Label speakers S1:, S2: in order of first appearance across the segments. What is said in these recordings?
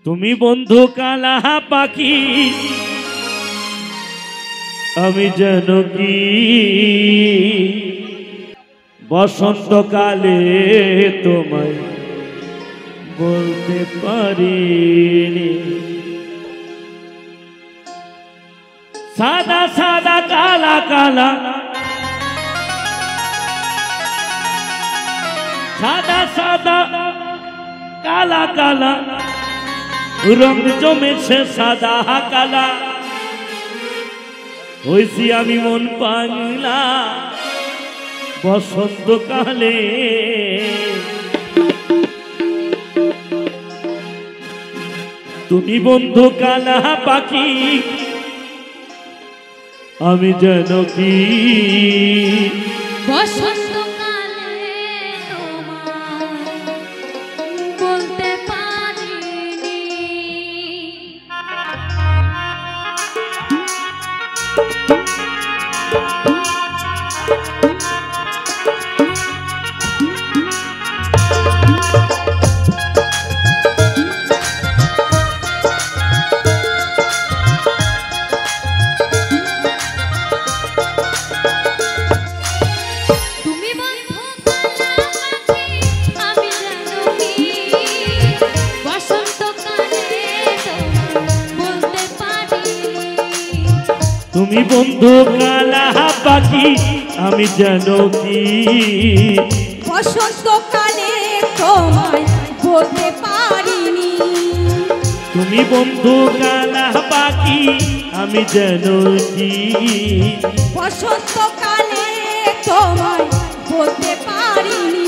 S1: তুমি বন্ধু কালা পাখি আমি যেন কি বসন্তকালে তোমায় বলতে পারিনি। সাদা সাদা কালা কালা সাদা সাদা কালা কালা রং জমেছে সাদা কালা হইছি আমি মন পাগলা বসন্তকালে। তুমি বন্ধু কালা পাখি আমি যেন কি
S2: বসন্তকালে তোমায় বলতে পারিনি।
S1: তুমি বন্ধু কালা পাখি আমি যেন কি
S2: বসন্তকালে তোমায় বলতে পারিনি।
S1: তুমি বন্ধু কালা পাখি আমি যেন কি
S2: বসন্তকালে তোমায় বলতে পারিনি।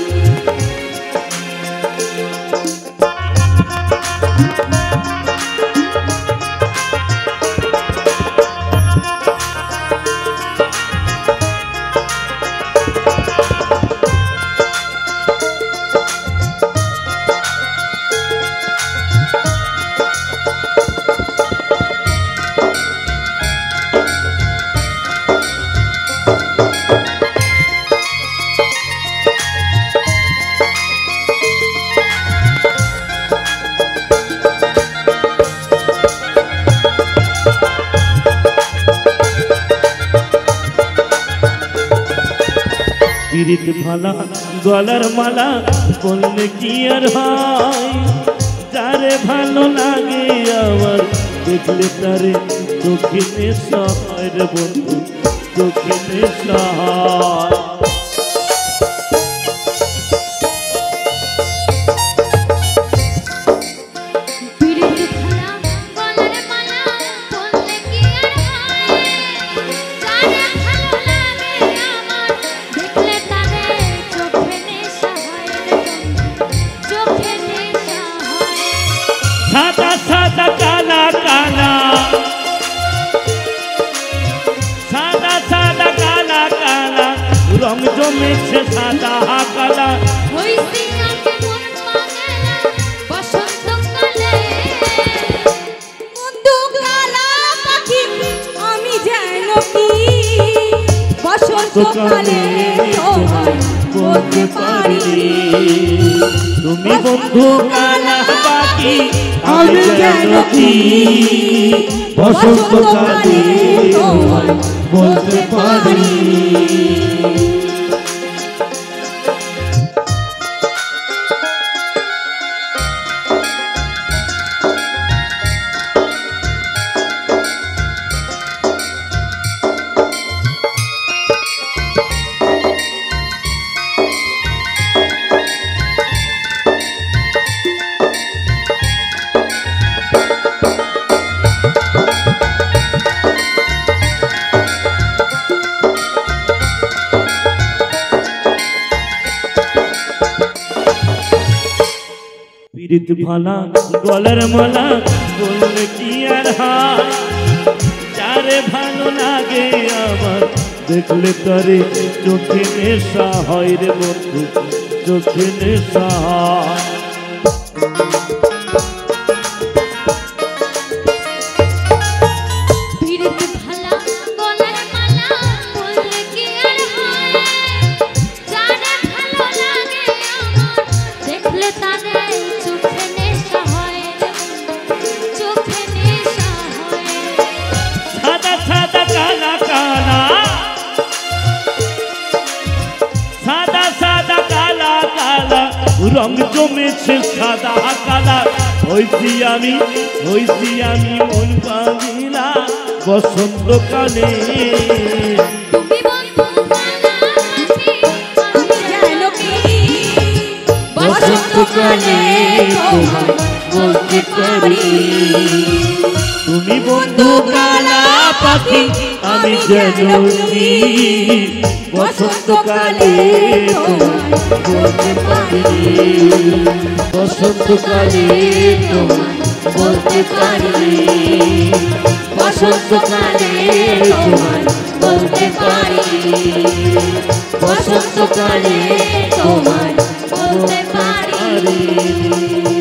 S1: পিরিত ভালা গলার মালা বললে কি আর হয় যারে ভালো লাগে আমার দেখলে তারে চোখে নেশা হয় রে বন্ধু চোখে নেশা হয়। সাদা সাদা কালা কালা সাদা সাদা কালা কালা রং জমেছে সাদা কালা
S2: হইছি আমি মন পাগলা বসন্তকালে। বন্ধু কালা পাখি আমি যেন কি বসন্তকালে তোমায় বলতে পারিনি।
S1: তুমি বন্ধু কালা পাখি আমি যেন কি বসন্তকালে তোমায় বলতে পারিনি। পিরিত ভালা গলার মালা বললে কি আর হয় যারে ভালো লাগে আমার দেখলে তারে চোখে নেশা হয় রে বন্ধু চোখে নেশা হয়।
S2: দেখলে তাদের চোখে নেশা হয়।
S1: হইছি আমি মন পাগিলা বসন্তকালে
S2: তুমি বন্ধু কালাপাখি আমি যেন কি বসন্তকালে তোমায় বলতে পারি
S1: তুমি বন্ধু কালা পাখি আমি যেন কি বসন্তকালে তোমায় বলতে পারি বসন্তকালে তোমায় বলতে পারি বসন্তকালে তোমায় বলতে পারি
S2: বসন্তকালে তোমায় বলতে পারি